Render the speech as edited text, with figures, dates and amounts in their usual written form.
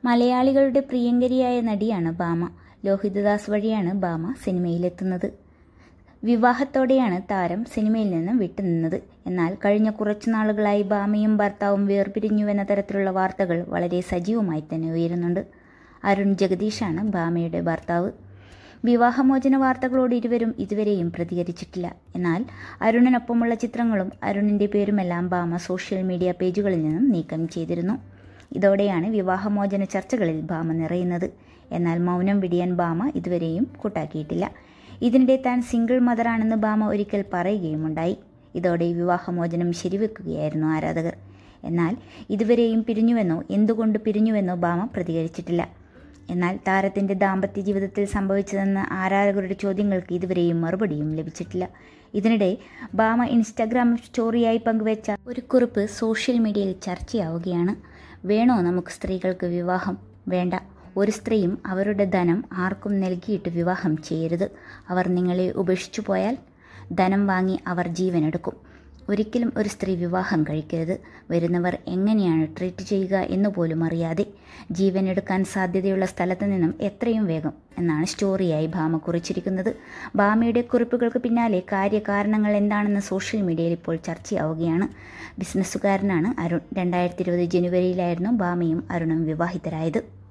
മലയാളികളുടെ പ്രിയങ്കരിയായ നടിയാണ് ഭാമ. ലോഹിതദാസ് വഴിയാണ് ഭാമ സിനിമയിലെത്തുന്നത്. വിവാഹത്തോടെയാണ് താരം സിനിമയിൽ നിന്നും വിട്ടുനിന്നത്. എന്നാൽ കഴിഞ്ഞ കുറച്ചു നാളുകളായി ഭാമയും ഭർത്താവും വേർപിരിഞ്ഞുവെന്ന തരത്തിലുള്ള വാർത്തകൾ വളരെ സജീവമായി തന്നെ ഉയരുന്നുണ്ട്. അരുൺ ജഗദീഷാണ് ഭാമയുടെ ഭർത്താവ്. വിവാഹമോചന വാർത്തകളോട് ഇരുവരും ഇതുവരെയും പ്രതികരിച്ചിട്ടില്ല. എന്നാൽ അരുണിനൊപ്പമുള്ള ചിത്രങ്ങളും അരുണിൻ്റെ പേരുമെല്ലാം ഭാമ സോഷ്യൽ മീഡിയ പേജുകളിൽ നിന്നും നീക്കം ചെയ്തിരുന്നു. ഇതോടെയാണ് വിവാഹമോചന ചർച്ചകളിൽ ഭാമ നിറയുന്നത്. എന്നാൽ മൗനം വെടിയാൻ ഭാമ ഇതുവരെയും കൂട്ടാക്കിയിട്ടില്ല. ഇതിനിടെ താൻ സിംഗിൾ മദറാണെന്ന് ഭാമ ഒരിക്കൽ പറയുകയുമുണ്ടായി. ഇതോടെ വിവാഹമോചനം ശരിവെക്കുകയായിരുന്നു ആരാധകർ. എന്നാൽ ഇതുവരെയും പിരിഞ്ഞുവെന്നോ എന്തുകൊണ്ട് പിരിഞ്ഞുവെന്നോ ഭാമ പ്രതികരിച്ചിട്ടില്ല. എന്നാൽ താരത്തിൻ്റെ ദാമ്പത്യ ജീവിതത്തിൽ സംഭവിച്ചതെന്ന ആരാധകരുടെ ചോദ്യങ്ങൾക്ക് ഇതുവരെയും മറുപടിയും ലഭിച്ചിട്ടില്ല. ഇതിനിടെ ഭാമ ഇൻസ്റ്റാഗ്രാം സ്റ്റോറിയായി പങ്കുവെച്ച ഒരു കുറിപ്പ് സോഷ്യൽ മീഡിയയിൽ ചർച്ചയാവുകയാണ്. വേണോ നമുക്ക് സ്ത്രീകൾക്ക് വിവാഹം? വേണ്ട. ഒരു സ്ത്രീയും അവരുടെ ധനം ആർക്കും നൽകിയിട്ട് വിവാഹം ചെയ്യരുത്. അവർ നിങ്ങളെ ഉപേക്ഷിച്ചു പോയാൽ ധനം വാങ്ങി അവർ ജീവനെടുക്കും. ഒരിക്കലും ഒരു സ്ത്രീ വിവാഹം കഴിക്കരുത്. വരുന്നവർ എങ്ങനെയാണ് ട്രീറ്റ് ചെയ്യുക എന്നുപോലും അറിയാതെ ജീവനെടുക്കാൻ സാധ്യതയുള്ള സ്ഥലത്ത് നിന്നും എത്രയും വേഗം എന്നാണ് സ്റ്റോറിയായി ഭാമ കുറിച്ചിരിക്കുന്നത്. ഭാമയുടെ കുറിപ്പുകൾക്ക് പിന്നാലെ കാര്യകാരണങ്ങൾ എന്താണെന്ന് സോഷ്യൽ മീഡിയയിൽ ഇപ്പോൾ ചർച്ചയാവുകയാണ്. ബിസിനസ്സുകാരനാണ് അരുൺ. 2020 ജനുവരിയിലായിരുന്നു ഭാമയും അരുണും വിവാഹിതരായത്.